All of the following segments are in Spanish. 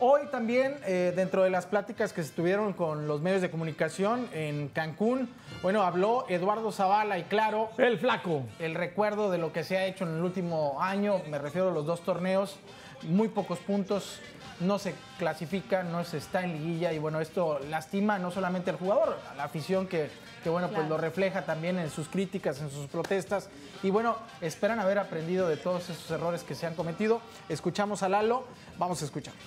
hoy también, dentro de las pláticas que se tuvieron con los medios de comunicación en Cancún, bueno, habló Eduardo Zavala y claro, el flaco. El recuerdo de lo que se ha hecho en el último año, me refiero a los 2 torneos, muy pocos puntos, no se clasifica, no se está en liguilla y bueno, esto lastima no solamente al jugador, a la afición que bueno, pues lo refleja también en sus críticas, en sus protestas y bueno, esperan haber aprendido de todos esos errores que se han cometido. Escuchamos a Lalo, vamos a escuchar.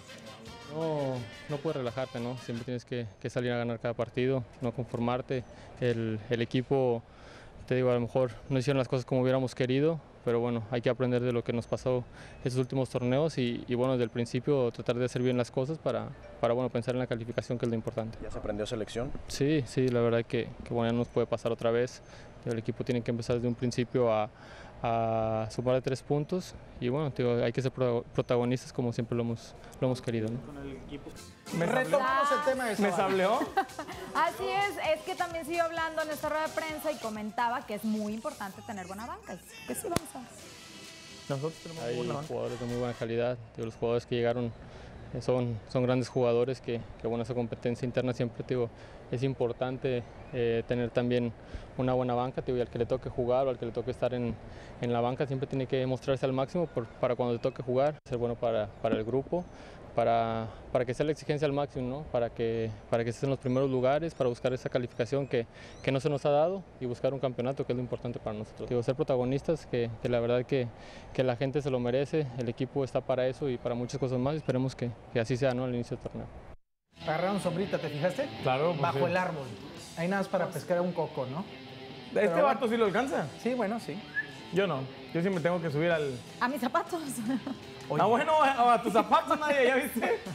No puedes relajarte, ¿no? Siempre tienes que salir a ganar cada partido, no conformarte. El equipo, te digo, a lo mejor no hicieron las cosas como hubiéramos querido, pero bueno, hay que aprender de lo que nos pasó estos últimos torneos y bueno, desde el principio tratar de hacer bien las cosas para bueno, pensar en la calificación, que es lo importante. ¿Ya se aprendió selección? Sí, nos puede pasar otra vez. El equipo tiene que empezar desde un principio a sumar de 3 puntos y bueno, hay que ser protagonistas como siempre lo hemos querido, ¿no? Con el equipo. Retomamos el tema de Zavala. ¿Me sableó? Así es que también siguió hablando en esta rueda de prensa y comentaba que es muy importante tener buena banca. Que sí, vamos a ver. Nosotros tenemos Hay buena banca. jugadores de muy buena calidad, los jugadores que llegaron son grandes jugadores que bueno, esa competencia interna siempre es importante tener también una buena banca, y al que le toque jugar o al que le toque estar en la banca siempre tiene que mostrarse al máximo para cuando le toque jugar, ser bueno para el grupo, para que sea la exigencia al máximo, ¿no? Para que estés en los primeros lugares, para buscar esa calificación que no se nos ha dado y buscar un campeonato, que es lo importante para nosotros. Ser protagonistas, que la verdad que la gente se lo merece, el equipo está para eso y para muchas cosas más, y esperemos que así sea, ¿no? Al inicio del torneo. Agarraron sombrita, ¿te fijaste? Claro. Pues bajo sí. el árbol. Ahí nada más para pescar un coco, ¿no? ¿Este vato sí lo alcanza? Sí, bueno, sí. Yo no. Yo sí me tengo que subir al... A mis zapatos. Oye. Ah, bueno, a tus zapatos nadie, ¿ya viste?